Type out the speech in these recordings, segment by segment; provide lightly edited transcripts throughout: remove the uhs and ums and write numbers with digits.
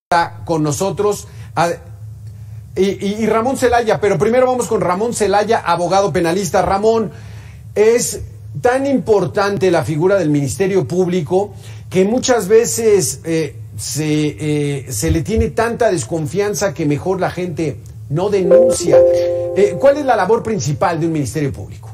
Está con nosotros y Ramón Celaya, pero primero vamos con Ramón Celaya, abogado penalista. Ramón, es tan importante la figura del Ministerio Público que muchas veces se le tiene tanta desconfianza que mejor la gente no denuncia. ¿Cuál es la labor principal de un Ministerio Público?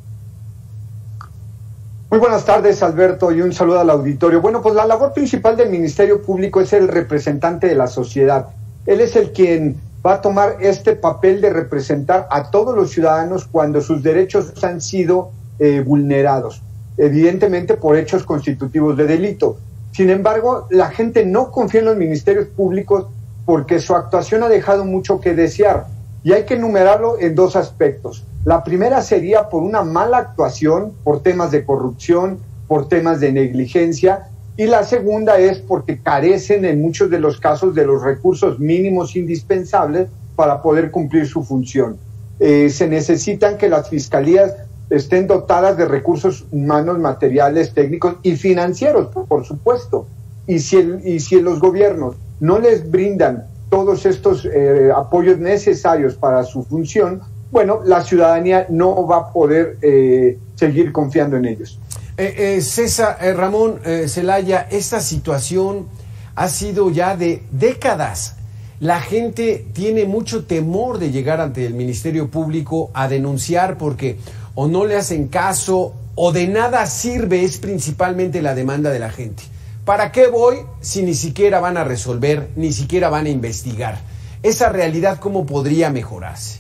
Muy buenas tardes, Alberto, y un saludo al auditorio. Bueno, pues la labor principal del Ministerio Público es el representante de la sociedad. Él es el quien va a tomar este papel de representar a todos los ciudadanos cuando sus derechos han sido vulnerados, evidentemente por hechos constitutivos de delito. Sin embargo, la gente no confía en los ministerios públicos porque su actuación ha dejado mucho que desear, y hay que enumerarlo en dos aspectos. La primera sería por una mala actuación, por temas de corrupción, por temas de negligencia, y la segunda es porque carecen en muchos de los casos de los recursos mínimos indispensables para poder cumplir su función. Se necesitan que las fiscalías estén dotadas de recursos humanos, materiales, técnicos y financieros, por supuesto. Y si los gobiernos no les brindan todos estos apoyos necesarios para su función, bueno, la ciudadanía no va a poder seguir confiando en ellos. Ramón Celaya, esta situación ha sido ya de décadas. La gente tiene mucho temor de llegar ante el Ministerio Público a denunciar porque o no le hacen caso o de nada sirve, es principalmente la demanda de la gente. ¿Para qué voy si ni siquiera van a resolver, ni siquiera van a investigar? Esa realidad, ¿cómo podría mejorarse?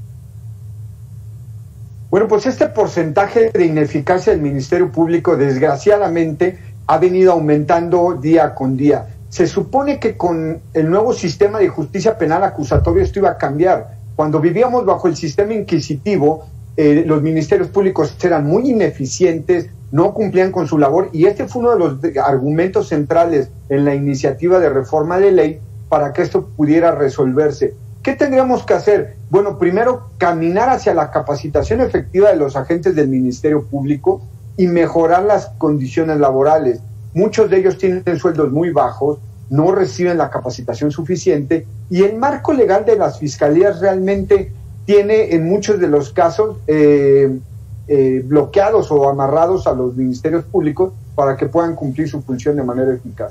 Bueno, pues este porcentaje de ineficacia del Ministerio Público, desgraciadamente, ha venido aumentando día con día. Se supone que con el nuevo sistema de justicia penal acusatorio esto iba a cambiar. Cuando vivíamos bajo el sistema inquisitivo, los ministerios públicos eran muy ineficientes, no cumplían con su labor, y este fue uno de los argumentos centrales en la iniciativa de reforma de ley para que esto pudiera resolverse. ¿Qué tendríamos que hacer? Bueno, primero, caminar hacia la capacitación efectiva de los agentes del Ministerio Público y mejorar las condiciones laborales. Muchos de ellos tienen sueldos muy bajos, no reciben la capacitación suficiente, y el marco legal de las fiscalías realmente tiene en muchos de los casos bloqueados o amarrados a los ministerios públicos para que puedan cumplir su función de manera eficaz.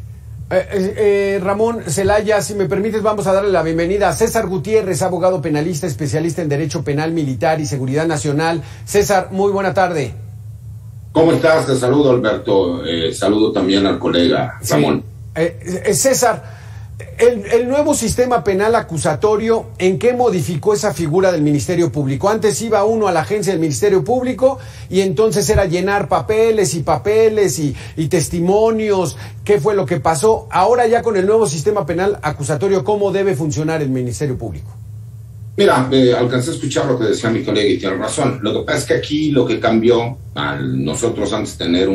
Ramón Celaya, si me permites, vamos a darle la bienvenida a César Gutiérrez, abogado penalista, especialista en Derecho Penal Militar y Seguridad Nacional. César, muy buena tarde. ¿Cómo estás? Te saludo, Alberto. Saludo también al colega Ramón. Sí. César, el nuevo sistema penal acusatorio, ¿en qué modificó esa figura del Ministerio Público? Antes iba uno a la agencia del Ministerio Público y entonces era llenar papeles y testimonios. ¿Qué fue lo que pasó? Ahora ya con el nuevo sistema penal acusatorio, ¿cómo debe funcionar el Ministerio Público? Mira, alcancé a escuchar lo que decía mi colega y tiene razón. Lo que pasa es que aquí lo que cambió, al nosotros antes tener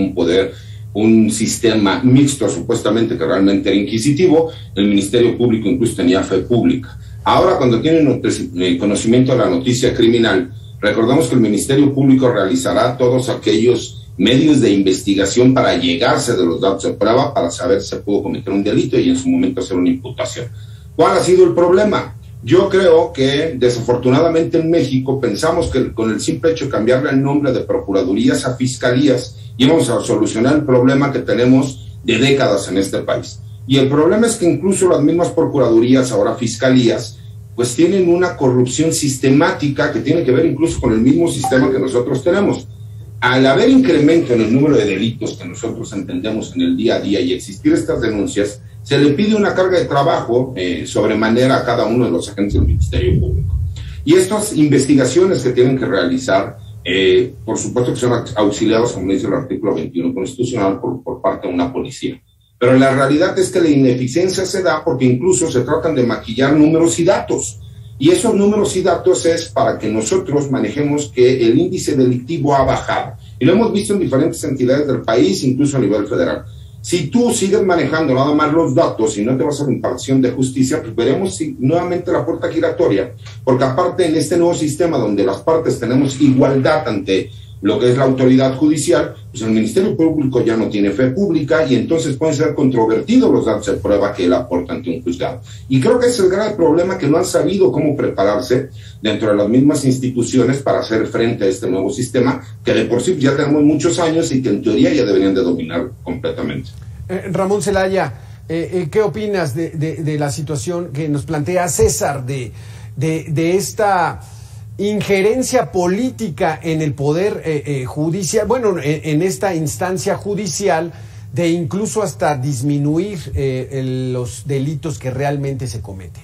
un sistema mixto supuestamente que realmente era inquisitivo, el Ministerio Público incluso tenía fe pública. Ahora, cuando tienen conocimiento de la noticia criminal, recordamos que el Ministerio Público realizará todos aquellos medios de investigación para llegarse de los datos de prueba para saber si se pudo cometer un delito y en su momento hacer una imputación. ¿Cuál ha sido el problema? Yo creo que desafortunadamente en México pensamos que con el simple hecho de cambiarle el nombre de procuradurías a fiscalías íbamos a solucionar el problema que tenemos de décadas en este país. Y el problema es que incluso las mismas procuradurías, ahora fiscalías, pues tienen una corrupción sistemática que tiene que ver incluso con el mismo sistema que nosotros tenemos. Al haber incremento en el número de delitos que nosotros entendemos en el día a día y existir estas denuncias, se le pide una carga de trabajo sobremanera a cada uno de los agentes del Ministerio Público. Y estas investigaciones que tienen que realizar, por supuesto que son auxiliados, como dice el artículo 21 constitucional, por parte de una policía. Pero la realidad es que la ineficiencia se da porque incluso se tratan de maquillar números y datos. Y esos números y datos es para que nosotros manejemos que el índice delictivo ha bajado. Y lo hemos visto en diferentes entidades del país, incluso a nivel federal. Si tú sigues manejando nada más los datos y no te vas a la impartición de justicia, pues veremos nuevamente la puerta giratoria, porque aparte en este nuevo sistema donde las partes tenemos igualdad ante lo que es la autoridad judicial, pues el Ministerio Público ya no tiene fe pública y entonces pueden ser controvertidos los datos de prueba que él aporta ante un juzgado. Y creo que ese es el grave problema, que no han sabido cómo prepararse dentro de las mismas instituciones para hacer frente a este nuevo sistema, que de por sí ya tenemos muchos años y que en teoría ya deberían de dominar completamente. Ramón Celaya, ¿qué opinas de la situación que nos plantea César de esta injerencia política en el poder judicial, bueno, en esta instancia judicial, de incluso hasta disminuir los delitos que realmente se cometen?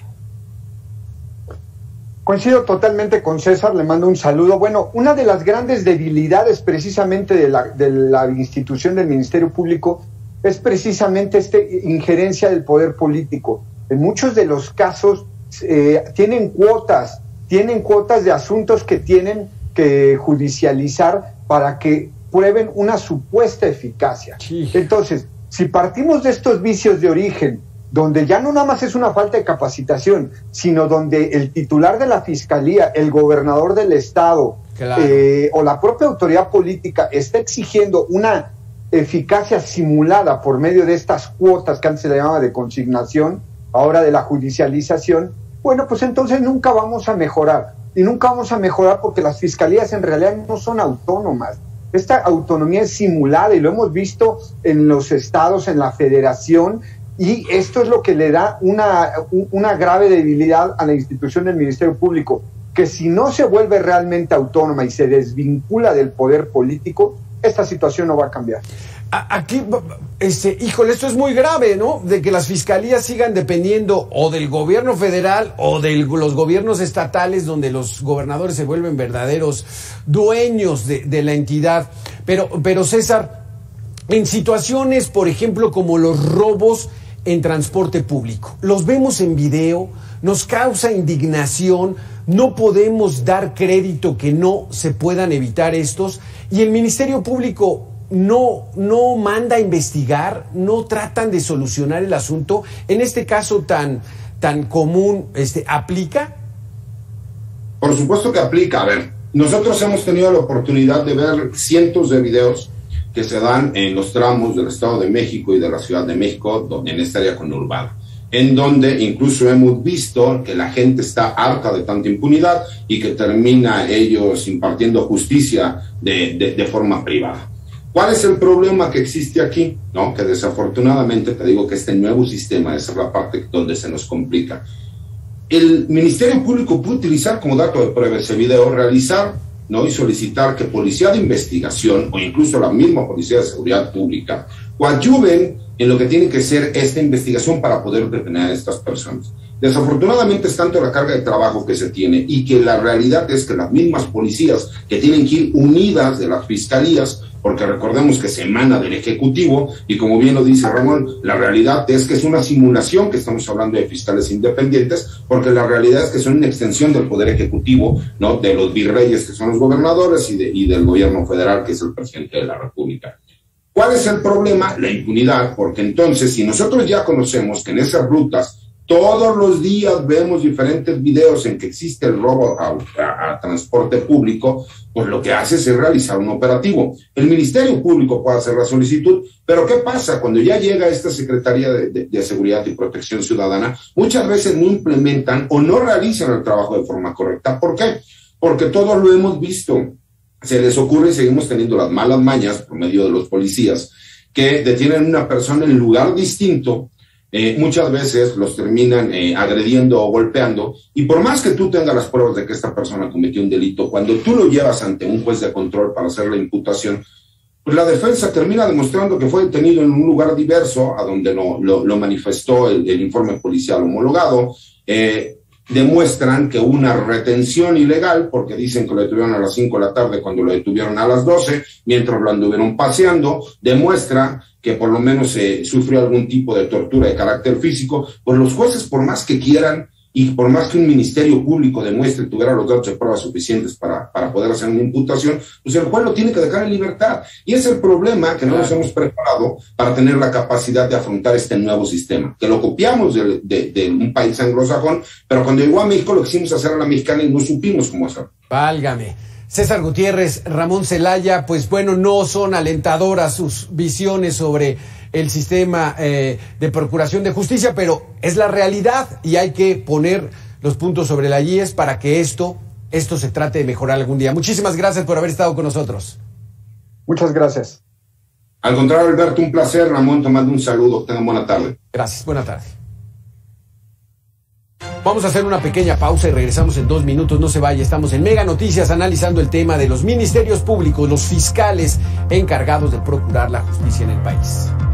Coincido totalmente con César, le mando un saludo. Bueno, una de las grandes debilidades precisamente de la institución del Ministerio Público es precisamente esta injerencia del poder político. En muchos de los casos tienen cuotas de asuntos que tienen que judicializar para que prueben una supuesta eficacia. Sí. Entonces, si partimos de estos vicios de origen, donde ya no nada más es una falta de capacitación, sino donde el titular de la fiscalía, el gobernador del estado, claro, o la propia autoridad política está exigiendo una eficacia simulada por medio de estas cuotas que antes se le llamaba de consignación, ahora de la judicialización, bueno, pues entonces nunca vamos a mejorar. Y nunca vamos a mejorar porque las fiscalías en realidad no son autónomas. Esta autonomía es simulada y lo hemos visto en los estados, en la federación, y esto es lo que le da una grave debilidad a la institución del Ministerio Público, que si no se vuelve realmente autónoma y se desvincula del poder político, esta situación no va a cambiar. Aquí, híjole, esto es muy grave, ¿no? De que las fiscalías sigan dependiendo o del gobierno federal o de los gobiernos estatales, donde los gobernadores se vuelven verdaderos dueños de la entidad. Pero César, en situaciones, por ejemplo, como los robos en transporte público, los vemos en video, nos causa indignación, no podemos dar crédito que no se puedan evitar estos, y el Ministerio Público no manda a investigar, no tratan de solucionar el asunto. En este caso tan común, ¿aplica? Por supuesto que aplica. A ver, nosotros hemos tenido la oportunidad de ver cientos de videos que se dan en los tramos del Estado de México y de la Ciudad de México, en esta área conurbada, en donde incluso hemos visto que la gente está harta de tanta impunidad y que termina ellos impartiendo justicia de forma privada. ¿Cuál es el problema que existe aquí? No, que desafortunadamente te digo que este nuevo sistema, esa es la parte donde se nos complica. El Ministerio Público puede utilizar como dato de prueba ese video, realizar, ¿no?, y solicitar que policía de investigación o incluso la misma policía de seguridad pública coadyuven en lo que tiene que ser esta investigación para poder detener a estas personas. Desafortunadamente es tanto la carga de trabajo que se tiene y que la realidad es que las mismas policías que tienen que ir unidas de las fiscalías, porque recordemos que se emana del Ejecutivo y como bien lo dice Ramón, la realidad es que es una simulación que estamos hablando de fiscales independientes, porque la realidad es que son una extensión del Poder Ejecutivo, ¿no?, de los virreyes que son los gobernadores y del gobierno federal que es el presidente de la República. ¿Cuál es el problema? La impunidad, porque entonces si nosotros ya conocemos que en esas rutas todos los días vemos diferentes videos en que existe el robo a transporte público, pues lo que hace es realizar un operativo. El Ministerio Público puede hacer la solicitud, pero ¿qué pasa? Cuando ya llega esta Secretaría de Seguridad y Protección Ciudadana, muchas veces no implementan o no realizan el trabajo de forma correcta. ¿Por qué? Porque todos lo hemos visto. Se les ocurre y seguimos teniendo las malas mañas por medio de los policías que detienen a una persona en lugar distinto. Muchas veces los terminan agrediendo o golpeando, y por más que tú tengas las pruebas de que esta persona cometió un delito, cuando tú lo llevas ante un juez de control para hacer la imputación, pues la defensa termina demostrando que fue detenido en un lugar diverso a donde lo manifestó el informe policial homologado. Demuestran que una retención ilegal, porque dicen que lo detuvieron a las 5 de la tarde cuando lo detuvieron a las 12, mientras lo anduvieron paseando, demuestra que por lo menos sufrió algún tipo de tortura de carácter físico. Pues los jueces, por más que quieran y por más que un Ministerio Público demuestre, tuviera los datos de pruebas suficientes para poder hacer una imputación, pues el juez lo tiene que dejar en libertad. Y es el problema, que no nos hemos preparado para tener la capacidad de afrontar este nuevo sistema, que lo copiamos de un país anglosajón, pero cuando llegó a México lo quisimos hacer a la mexicana y no supimos cómo hacerlo. Válgame. César Gutiérrez, Ramón Celaya, pues bueno, no son alentadoras sus visiones sobre el sistema de procuración de justicia, pero es la realidad y hay que poner los puntos sobre las IES para que esto se trate de mejorar algún día. Muchísimas gracias por haber estado con nosotros. Muchas gracias. Al contrario, Alberto, un placer. Ramón, te mando un saludo. Tengan buena tarde. Gracias, buena tarde. Vamos a hacer una pequeña pausa y regresamos en 2 minutos. No se vaya, estamos en Mega Noticias analizando el tema de los ministerios públicos, los fiscales encargados de procurar la justicia en el país.